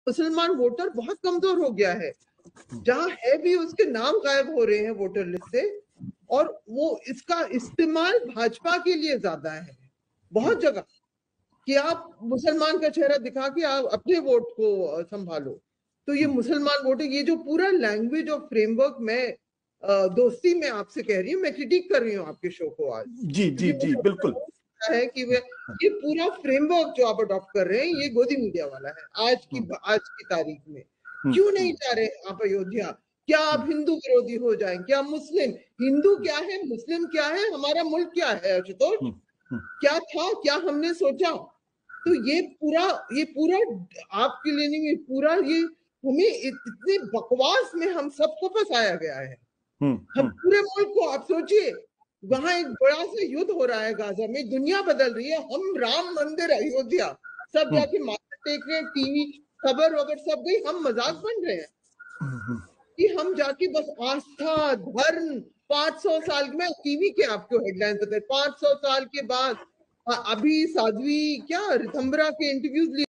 मुसलमान वोटर बहुत कमजोर हो गया है, जहां है भी उसके नाम गायब हो रहे हैं वोटर लिस्ट से, और वो इसका इस्तेमाल भाजपा के लिए ज्यादा है बहुत जगह, कि आप मुसलमान का चेहरा दिखा के आप अपने वोट को संभालो। तो ये मुसलमान वोट, ये जो पूरा लैंग्वेज और फ्रेमवर्क, मैं दोस्ती में आपसे कह रही हूँ, मैं क्रिटिक कर रही हूँ आपके शो को आज। जी जी जी बिल्कुल है कि वे ये पूरा फ्रेमवर्क जो आप अडॉप्ट कर रहे हैं ये गोदी मीडिया वाला है आज की तारीख में। क्यों नहीं जा रहे आप अयोध्या? क्या आप हिंदू विरोधी हो जाएं? क्या मुस्लिम, हिंदू क्या है, मुस्लिम क्या है, हमारा मुल्क क्या है आशुतोष? क्या था, क्या हमने सोचा? तो ये पूरा आपके लिए नहीं, ये पूरा ये हमें इतने बकवास में हम सबको फंसाया गया है। हम पूरे मुल्क को, आप सोचिए, वहां एक बड़ा सा युद्ध हो रहा है गाजा में, दुनिया बदल रही है, हम राम मंदिर अयोध्या सब जाके माथा टेक रहे हैं, टीवी खबर वगैरह सब गई, हम मजाक बन रहे हैं कि हम जाके बस आस्था धर्म 500 साल में, टीवी के आपको हेडलाइन पता है 500 साल के बाद अभी साध्वी क्या ऋतंबरा के इंटरव्यूज